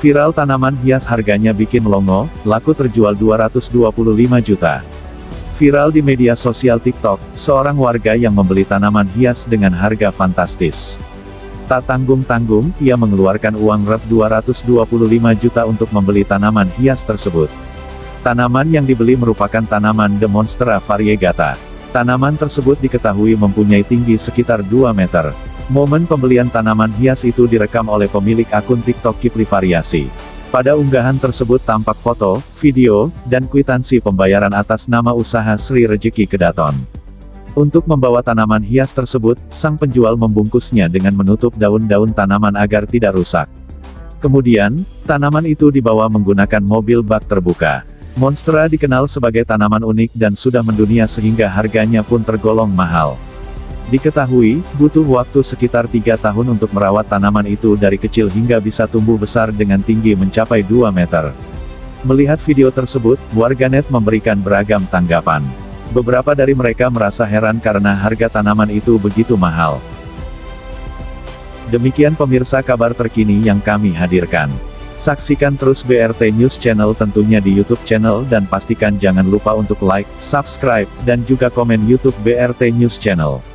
Viral tanaman hias harganya bikin melongo, laku terjual 225 juta. Viral di media sosial TikTok, seorang warga yang membeli tanaman hias dengan harga fantastis. Tak tanggung-tanggung, ia mengeluarkan uang rep 225 juta untuk membeli tanaman hias tersebut. Tanaman yang dibeli merupakan tanaman The Monstera variegata. Tanaman tersebut diketahui mempunyai tinggi sekitar 2 meter. Momen pembelian tanaman hias itu direkam oleh pemilik akun TikTok Kipli Variasi. Pada unggahan tersebut tampak foto, video, dan kwitansi pembayaran atas nama usaha Sri Rejeki Kedaton. Untuk membawa tanaman hias tersebut, sang penjual membungkusnya dengan menutup daun-daun tanaman agar tidak rusak. Kemudian, tanaman itu dibawa menggunakan mobil bak terbuka. Monstera dikenal sebagai tanaman unik dan sudah mendunia sehingga harganya pun tergolong mahal. Diketahui, butuh waktu sekitar 3 tahun untuk merawat tanaman itu dari kecil hingga bisa tumbuh besar dengan tinggi mencapai 2 meter. Melihat video tersebut, warganet memberikan beragam tanggapan. Beberapa dari mereka merasa heran karena harga tanaman itu begitu mahal. Demikian pemirsa kabar terkini yang kami hadirkan. Saksikan terus BRT News Channel tentunya di YouTube channel dan pastikan jangan lupa untuk like, subscribe, dan juga komen YouTube BRT News Channel.